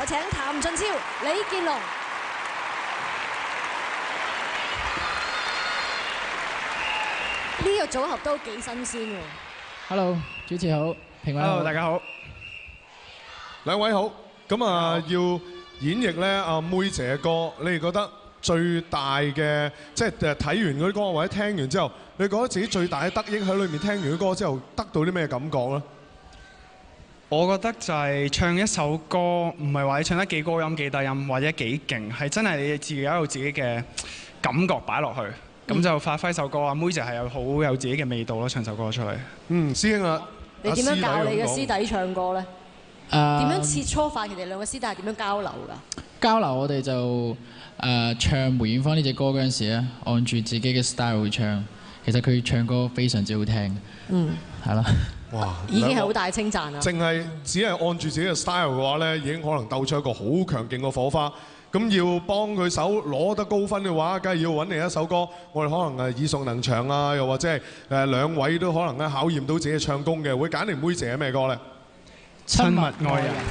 有請譚俊超、李健龍。呢個組合都幾新鮮喎。 Hello， 主持好，評委好。 Hello， 大家好。 兩位好。咁啊，要演繹咧阿妹姐嘅歌，你哋覺得最大嘅即係睇完嗰啲歌或者聽完之後，你覺得自己最大嘅得益喺裏面聽完啲歌之後，得到啲咩感覺咧？ 我覺得就係唱一首歌，唔係話你唱得幾高音、幾低音或者幾勁，係真係你自己有自己嘅感覺擺落去，咁就發揮首歌。阿妹姐係好有自己嘅味道咯，唱首歌出嚟。 師兄啊， 你點樣教你嘅師弟唱歌咧？點樣切磋法？其實兩個師弟係點樣交流㗎？ 交流我哋就唱梅艷芳呢隻歌嗰陣時咧，按住自己嘅 style 去唱。其實佢唱歌非常之好聽。係啦。 哇！ 已經係好大稱讚啦。 淨係只係按住自己嘅 style 嘅話咧，已經可能鬥出一個好強勁嘅火花。咁要幫佢手攞得高分嘅話，梗係要揾另一首歌，我哋可能耳熟能詳啊，又或者係兩位都可能咧考驗到自己嘅唱功嘅，會揀嚟妹姐咩歌咧？ 親密愛人。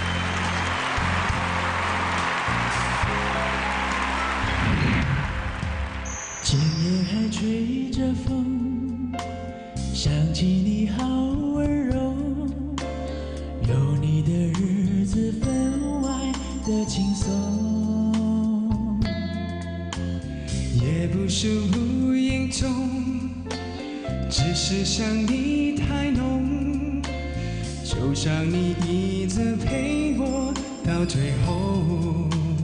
今夜還吹着風，想起你好溫柔，有你的日子分外的輕鬆，也不是無影蹤，只是想你太濃，就像你一直陪我到最後，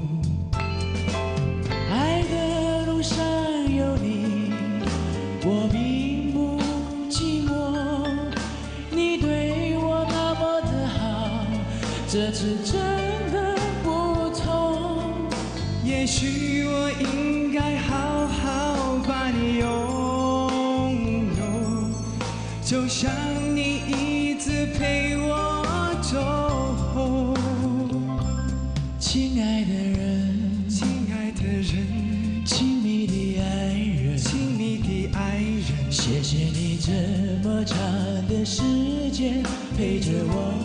愛的路上有你，我並不寂寞，你對我那麼的好，這次真的不同，也許我應該好好把你擁有，就像你一直陪我走，親愛的人，親愛的人，親密的愛人，親密的愛人，謝謝你這麼長的時間陪着我，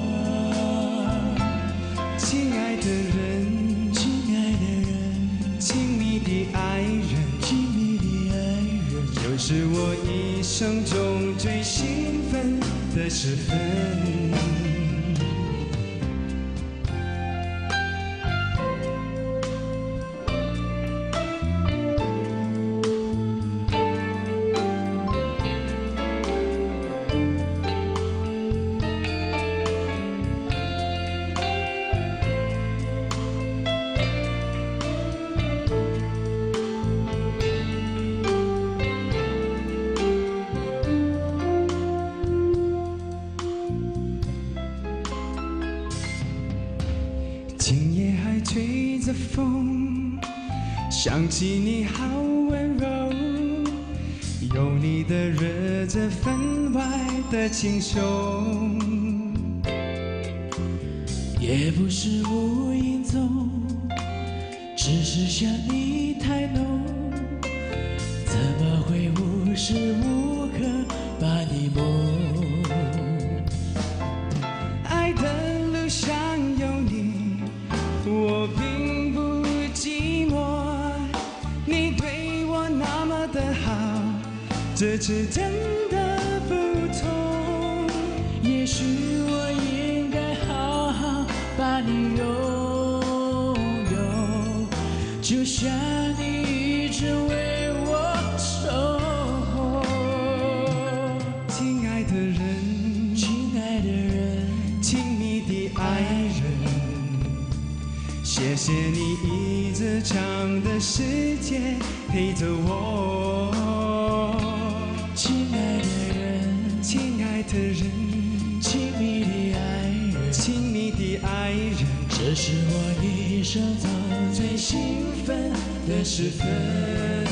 親愛的人，親愛的人，親密的愛人，親密的愛人，又是我一生中最興奮的時分。今夜還吹着風，想起你好溫柔，有你的日子分外的輕鬆，也不是無影蹤，只是想你太濃，怎麼會無時無刻把你夢，愛的路上有你，我並不寂寞，你對我那麼的好，這次真的不同，也許我應該好好把你擁有，就像你一直為我守候，親愛的人，親愛的人，親密的愛人，謝謝你一直長的時間陪着我，親愛的人，親愛的人，親密的愛人，親密的愛人，這是我一生中最興奮的時分。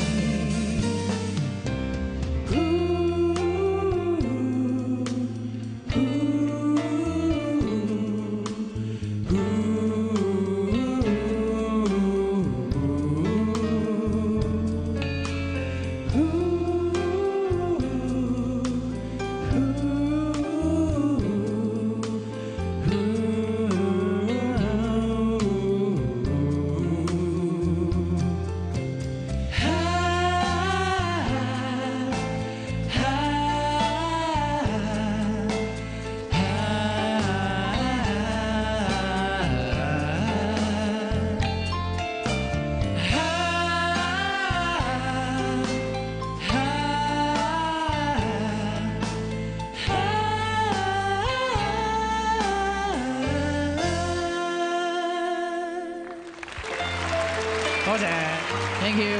多謝 ，thank you。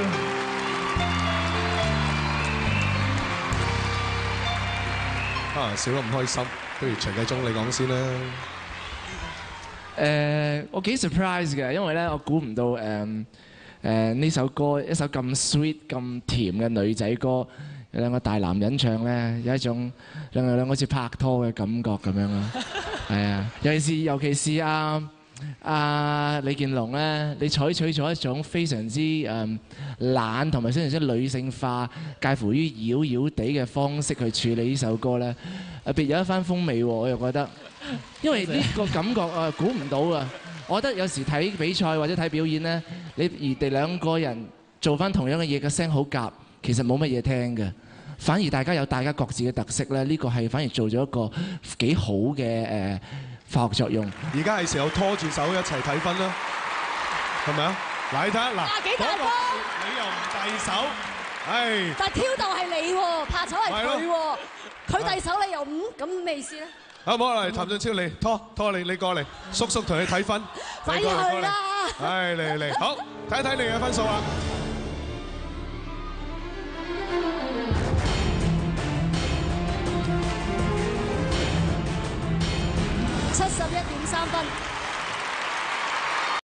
笑得唔開心，不如徐繼忠你講先啦。 我幾 surprise 嘅，因為咧我估唔到呢首歌一首咁 sweet 咁甜嘅女仔歌，有兩個大男人唱咧，有一種兩個好似拍拖嘅感覺咁樣咯。係啊，尤其是李健龍咧，你採取咗一種非常之懶同埋非常之女性化，介乎於妖妖地嘅方式去處理呢首歌咧，別有一番風味喎，我又覺得。因為呢個感覺估唔到啊！我覺得有時睇比賽或者睇表演咧，你哋兩個人做翻同樣嘅嘢嘅聲好夾，其實冇乜嘢聽嘅。反而大家有大家各自嘅特色咧，呢個係反而做咗一個幾好嘅化學作用。 而家係時候拖住手一齊睇分啦，係咪啊？嗱，你睇下嗱， 幾大波， 你又唔遞手，唉！ 但係挑逗係你喎，拍手係佢喎，佢遞手你又咁咩意思咧？ 好唔好嚟？譚俊超，你拖你過嚟，叔叔同你睇分， 快啲去啦！ 唉，嚟，好睇睇你嘅分數啦。 71.3分。